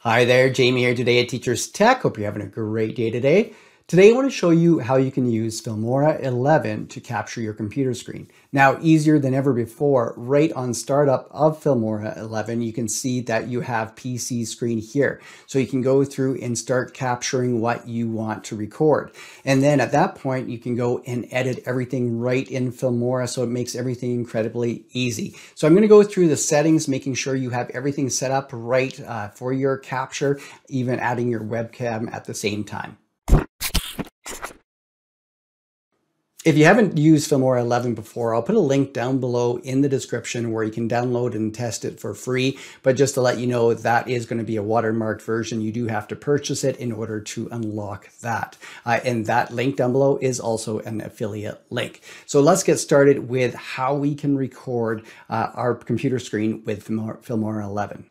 Hi there, Jamie here today at Teachers Tech. Hope you're having a great day today. Today I want to show you how you can use Filmora 11 to capture your computer screen. Now, easier than ever before, right on startup of Filmora 11, you can see that you have PC screen here. So you can go through and start capturing what you want to record. And then at that point, you can go and edit everything right in Filmora, so it makes everything incredibly easy. So I'm going to go through the settings, making sure you have everything set up right for your capture, even adding your webcam at the same time. If you haven't used Filmora 11 before, I'll put a link down below in the description where you can download and test it for free. But just to let you know, that is going to be a watermarked version. You do have to purchase it in order to unlock that. And that link down below is also an affiliate link. So let's get started with how we can record our computer screen with Filmora 11.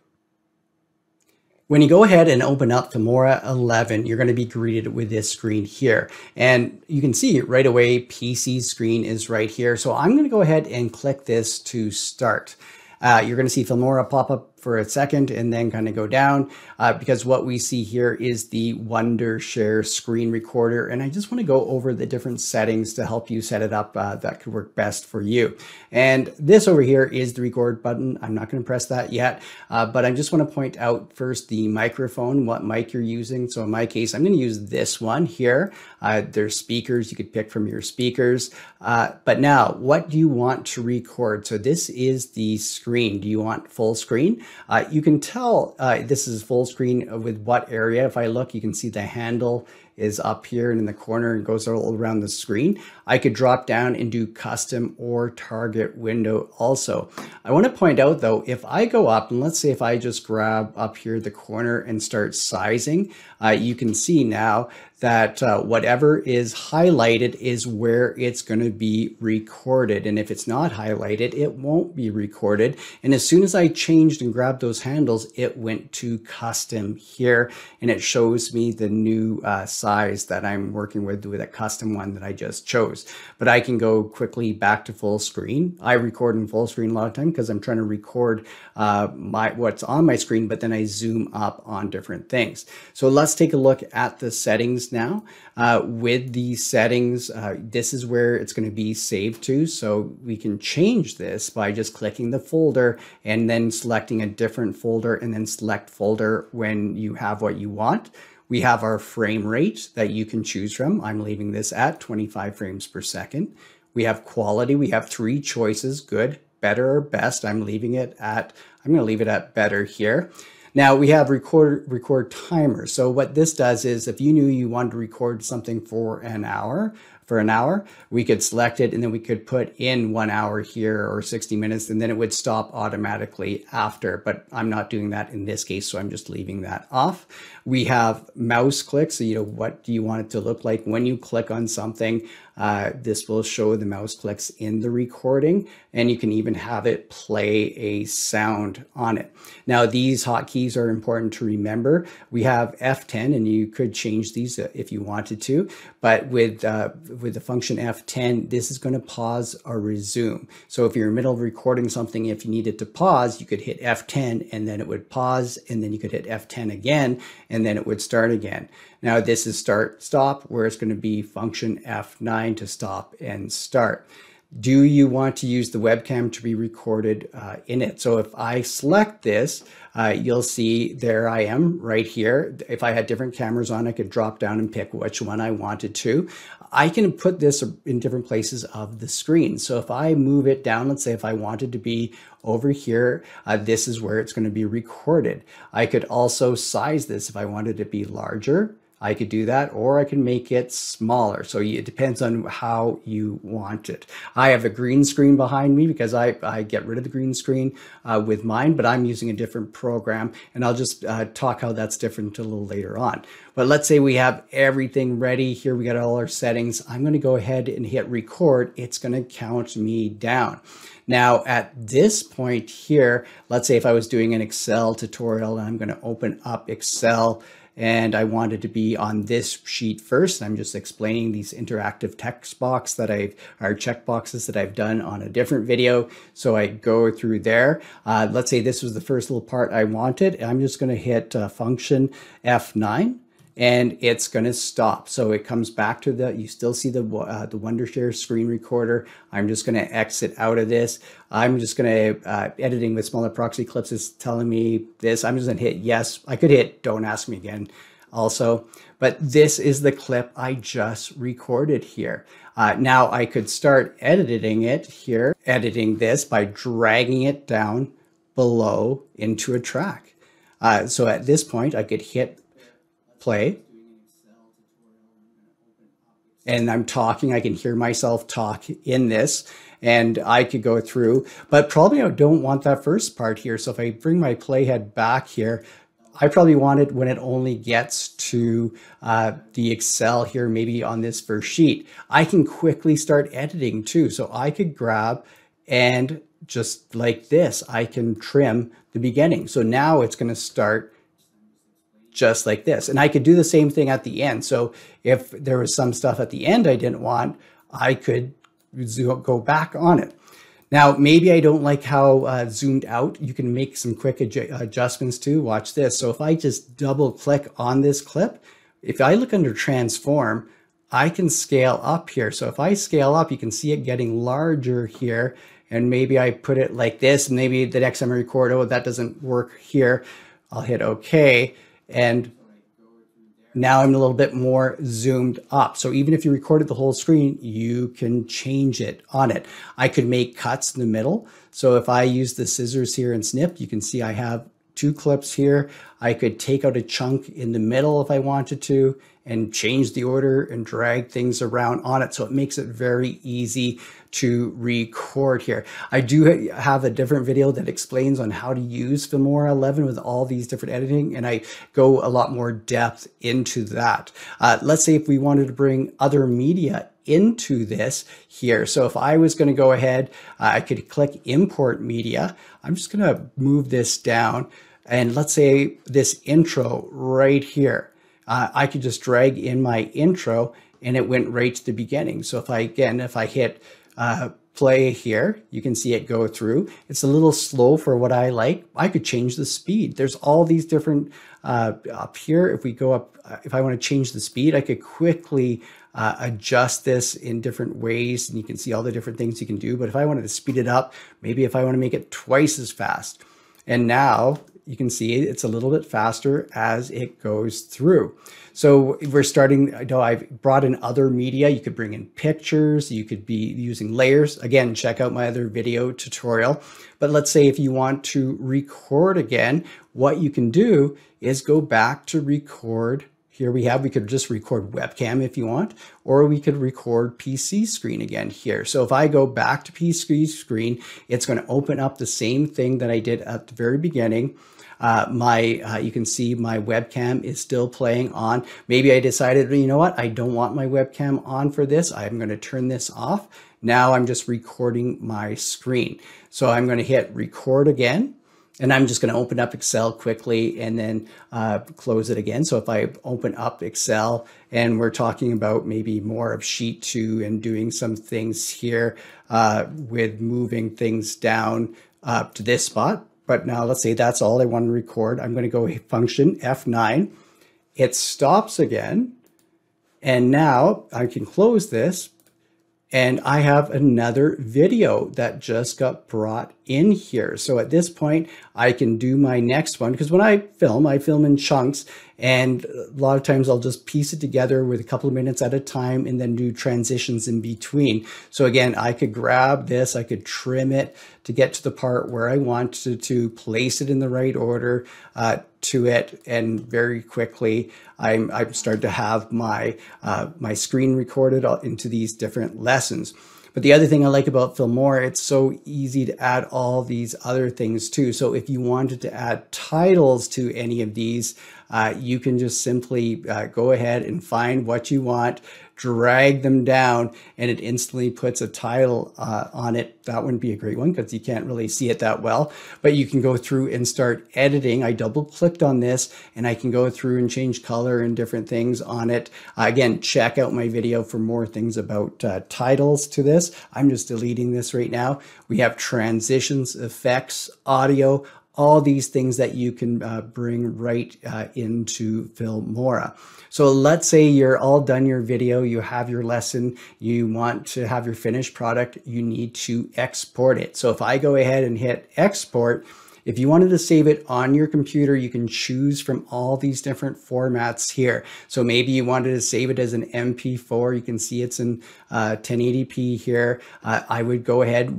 When you go ahead and open up Filmora 11, you're going to be greeted with this screen here. And you can see right away, PC screen is right here. So I'm going to go ahead and click this to start. You're going to see Filmora pop up for a second and then kind of go down because what we see here is the Wondershare screen recorder. And I just want to go over the different settings to help you set it up that could work best for you. And this over here is the record button. I'm not going to press that yet, but I just want to point out first the microphone, what mic you're using. So in my case, I'm going to use this one here. There's speakers you could pick from your speakers. But now, what do you want to record? So this is the screen. Do you want full screen? You can tell this is full screen with what area. If I look, you can see the handle is up here and in the corner and goes all around the screen. I could drop down and do custom or target window also. I want to point out though, if I go up and let's say if I just grab up here the corner and start sizing, you can see now that whatever is highlighted is where it's going to be recorded. And if it's not highlighted, it won't be recorded. And as soon as I changed and grabbed those handles, it went to custom here and it shows me the new size that I'm working with a custom one that I just chose. But I can go quickly back to full screen. I record in full screen a lot of time because I'm trying to record what's on my screen, but then I zoom up on different things. So let's take a look at the settings now. With the settings, this is where it's going to be saved to. So we can change this by just clicking the folder and then selecting a different folder and then select folder when you have what you want. We have our frame rate that you can choose from. I'm leaving this at 25 frames per second. We have quality. We have three choices, good, better, or best. I'm going to leave it at better here. Now we have record timer. So what this does is if you knew you wanted to record something for an hour, we could select it and then we could put in 1 hour here or 60 minutes and then it would stop automatically after, but I'm not doing that in this case. So I'm just leaving that off. We have mouse clicks. So, what do you want it to look like when you click on something? This will show the mouse clicks in the recording and you can even have it play a sound on it. Now these hotkeys are important to remember. We have F10 and you could change these if you wanted to, but with the function F10, this is going to pause or resume. So if you're in the middle of recording something, if you needed to pause, you could hit F10 and then it would pause and then you could hit F10 again and then it would start again. Now this is start stop where it's going to be function F9 to stop and start. Do you want to use the webcam to be recorded in it? So if I select this, you'll see there I am right here. If I had different cameras on, I could drop down and pick which one I wanted to. I can put this in different places of the screen. So if I move it down, let's say if I wanted to be over here, this is where it's going to be recorded. I could also size this if I wanted to be larger. I could do that, or I can make it smaller. So it depends on how you want it. I have a green screen behind me because I get rid of the green screen with mine, but I'm using a different program and I'll just talk how that's different a little later on. But let's say we have everything ready. Here we got all our settings. I'm going to go ahead and hit record. It's going to count me down. Now at this point here, let's say if I was doing an Excel tutorial and I'm going to open up Excel and I wanted to be on this sheet first. I'm just explaining these interactive text box that or check boxes that I've done on a different video. So I go through there. Let's say this was the first little part I wanted. I'm just going to hit function F9. And it's going to stop. So it comes back to you still see the Wondershare screen recorder. I'm just going to exit out of this. I'm just going to, editing with smaller proxy clips is telling me this. I'm just going to hit yes. I could hit don't ask me again also, but this is the clip I just recorded here. Now I could start editing it here, editing this by dragging it down below into a track. So at this point I could hit play, and I'm talking, I can hear myself talk in this, and I could go through, but probably I don't want that first part here. So if I bring my playhead back here, I probably want it when it only gets to the Excel here, maybe on this first sheet. I can quickly start editing too. So I could grab and just like this, I can trim the beginning. So now it's going to start just like this. And I could do the same thing at the end. So if there was some stuff at the end I didn't want, I could go back on it. Now, maybe I don't like how zoomed out. You can make some quick adjustments too. Watch this. So if I just double click on this clip, if I look under transform, I can scale up here. So if I scale up, you can see it getting larger here. And maybe I put it like this. And maybe the next time I record, oh, that doesn't work here. I'll hit OK. And now I'm a little bit more zoomed up. So even if you recorded the whole screen, you can change it on it. I could make cuts in the middle. So if I use the scissors here and snip, you can see I have 2 clips here. I could take out a chunk in the middle if I wanted to and change the order and drag things around on it. So it makes it very easy to record here. I do have a different video that explains on how to use Filmora 11 with all these different editing, and I go a lot more depth into that. Let's say if we wanted to bring other media into this here. So if I was going to go ahead, I could click import media. I'm just going to move this down. And let's say this intro right here, I could just drag in my intro and it went right to the beginning. So if I hit play here, you can see it go through. It's a little slow for what I like. I could change the speed. There's all these different up here. If we go up, if I want to change the speed, I could quickly adjust this in different ways, and you can see all the different things you can do. But if I wanted to speed it up, maybe if I want to make it twice as fast, and now you can see it's a little bit faster as it goes through. So we're starting, I've brought in other media. You could bring in pictures, you could be using layers. Again, check out my other video tutorial. But let's say if you want to record again, what you can do is go back to record. Here we could just record webcam if you want, or we could record PC screen again here. So if I go back to PC screen, it's going to open up the same thing that I did at the very beginning. You can see my webcam is still playing on. Maybe I decided, you know what, I don't want my webcam on for this. I'm going to turn this off. Now I'm just recording my screen. So I'm going to hit record again. And I'm just going to open up Excel quickly and then close it again. So if I open up Excel and we're talking about maybe more of sheet 2 and doing some things here with moving things down to this spot. But now let's say that's all I want to record. I'm going to go function F9. It stops again. And now I can close this. And I have another video that just got brought in here. So at this point, I can do my next one, because when I film in chunks, and a lot of times I'll just piece it together with a couple of minutes at a time and then do transitions in between. So again, I could grab this, I could trim it to get to the part where I want to place it in the right order to it, and very quickly I'm starting to have my my screen recorded into these different lessons. But the other thing I like about Filmora, it's so easy to add all these other things too. So if you wanted to add titles to any of these, you can just simply go ahead and find what you want, drag them down, and it instantly puts a title on it. That wouldn't be a great one because you can't really see it that well, but you can go through and start editing. I double clicked on this and I can go through and change color and different things on it. Again, check out my video for more things about titles to this. I'm just deleting this right now. We have transitions, effects, audio, all these things that you can bring right into Filmora. So let's say you're all done your video, you have your lesson, you want to have your finished product, you need to export it. So if I go ahead and hit export, if you wanted to save it on your computer, you can choose from all these different formats here. So maybe you wanted to save it as an MP4. You can see it's in 1080p here. I would go ahead,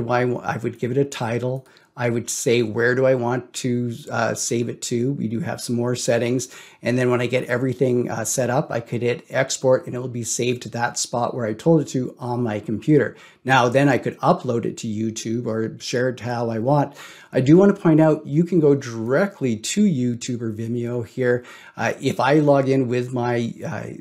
I would give it a title. I would say, where do I want to save it to? We do have some more settings. And then when I get everything set up, I could hit export and it will be saved to that spot where I told it to on my computer. Now, then I could upload it to YouTube or share it how I want. I do want to point out, you can go directly to YouTube or Vimeo here. If I log in with my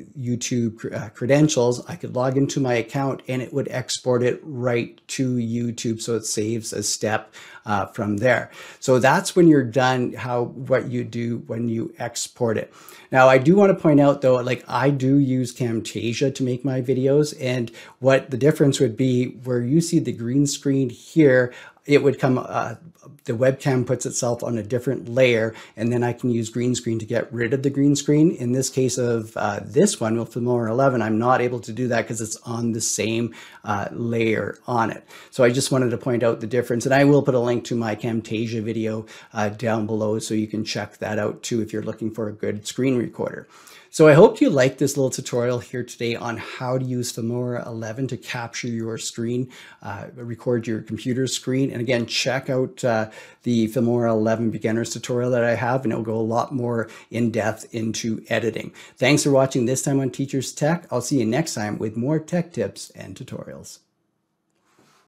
YouTube credentials, I could log into my account and it would export it right to YouTube. So it saves a step from there. So that's when you're done, what you do when you export it. Now, I do want to point out though, like I do use Camtasia to make my videos, and what the difference would be where you see the green screen here, it would come, the webcam puts itself on a different layer, and then I can use green screen to get rid of the green screen. In this case of this one with Filmora 11, I'm not able to do that because it's on the same layer on it. So I just wanted to point out the difference, and I will put a link to my Camtasia video down below so you can check that out too if you're looking for a good screen recorder. So I hope you liked this little tutorial here today on how to use Filmora 11 to capture your screen, record your computer screen. And again, check out the Filmora 11 beginners tutorial that I have, and it'll go a lot more in depth into editing. Thanks for watching this time on Teachers Tech. I'll see you next time with more tech tips and tutorials.